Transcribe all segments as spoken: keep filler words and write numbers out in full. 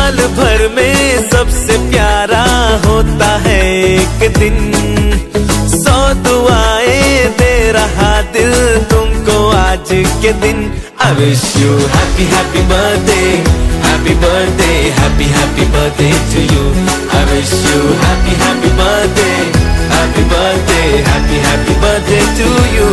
साल भर में सबसे प्यारा होता है एक दिन, सौ दुआएं दे रहा दिल तुमको आज के दिन। I wish you happy happy birthday, happy birthday, happy happy birthday to you. I wish you happy happy birthday, happy birthday, happy happy birthday to you.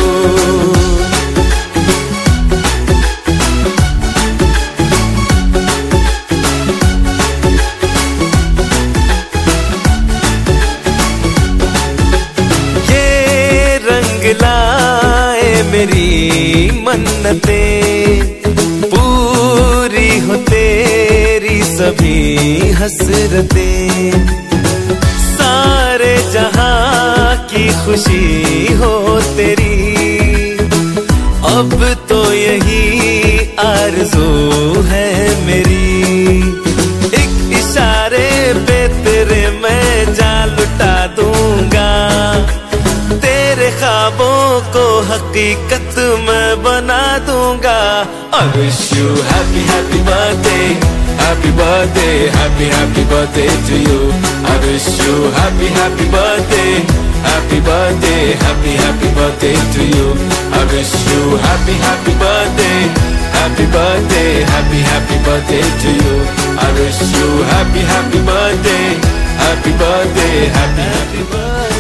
लाए मेरी मन्नतें, पूरी हो तेरी सभी हसरतें, सारे जहां की खुशी हो तेरी, अब तो यही आरज़ू है मेरी। एक इशारे पे तेरे मैं जान लुटा दूंगा, तेरे ख्वाबों को हकीकत मैं बना दूंगा। I wish you happy happy birthday, happy birthday, happy happy birthday to you. I wish you happy happy birthday, happy birthday, happy happy birthday to you. I wish you happy happy birthday, happy birthday, happy happy birthday to you. I wish you happy happy birthday, happy birthday, happy happy birthday.